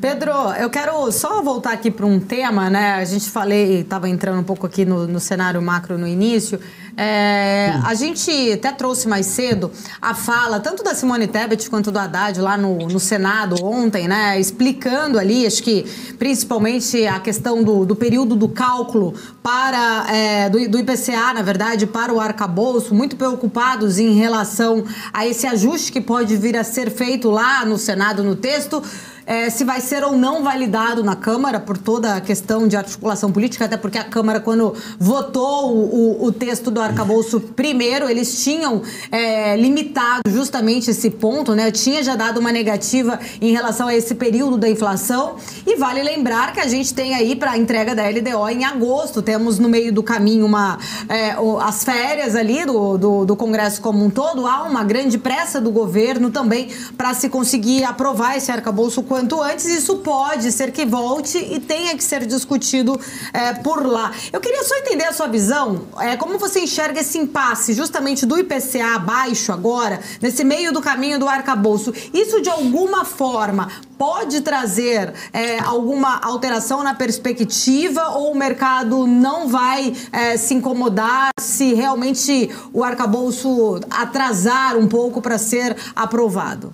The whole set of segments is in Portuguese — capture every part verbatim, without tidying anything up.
Pedro, eu quero só voltar aqui para um tema, né? A gente falei, estava entrando um pouco aqui no, no cenário macro no início. É, a gente até trouxe mais cedo a fala tanto da Simone Tebet quanto do Haddad lá no, no Senado ontem, né? Explicando ali, acho que principalmente a questão do, do período do cálculo para é, do, do I P C A, na verdade, para o arcabouço, muito preocupados em relação a esse ajuste que pode vir a ser feito lá no Senado, no texto. É, se vai ser ou não validado na Câmara por toda a questão de articulação política, até porque a Câmara, quando votou o, o texto do arcabouço primeiro, eles tinham é, limitado justamente esse ponto, né? Tinha já dado uma negativa em relação a esse período da inflação, e vale lembrar que a gente tem aí para a entrega da L D O em agosto, temos no meio do caminho uma, é, as férias ali do, do, do Congresso como um todo, há uma grande pressa do governo também para se conseguir aprovar esse arcabouço quanto antes. Isso pode ser que volte e tenha que ser discutido é, por lá. Eu queria só entender a sua visão, é, como você enxerga esse impasse justamente do I P C A baixo agora, nesse meio do caminho do arcabouço. Isso de alguma forma pode trazer é, alguma alteração na perspectiva, ou o mercado não vai é, se incomodar se realmente o arcabouço atrasar um pouco para ser aprovado?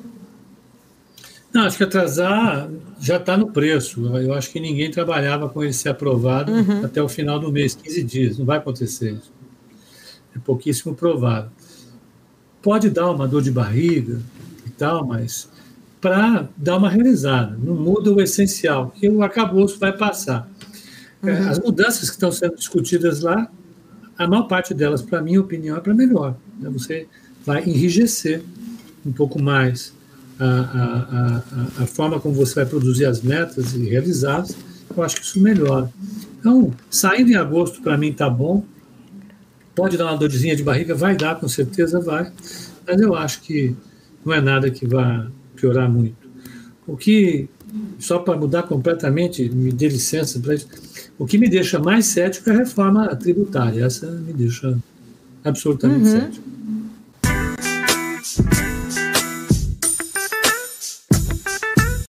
Não, acho que atrasar já está no preço. Eu acho que ninguém trabalhava com ele ser aprovado uhum. até o final do mês, quinze dias. Não vai acontecer isso. É pouquíssimo provável. Pode dar uma dor de barriga e tal, mas para dar uma realizada. Não muda o essencial, que o arcabouço vai passar. Uhum. As mudanças que estão sendo discutidas lá, a maior parte delas, para minha opinião, é para melhor. Você vai enrijecer um pouco mais A, a, a, a forma como você vai produzir as metas e realizá-las. Eu acho que isso melhora. Então, saindo em agosto, para mim, está bom. Pode dar uma dorzinha de barriga? Vai dar, com certeza vai. Mas eu acho que não é nada que vá piorar muito. O que, só para mudar completamente, me dê licença para isso, o que me deixa mais cético é a reforma tributária. Essa me deixa absolutamente uhum. cético.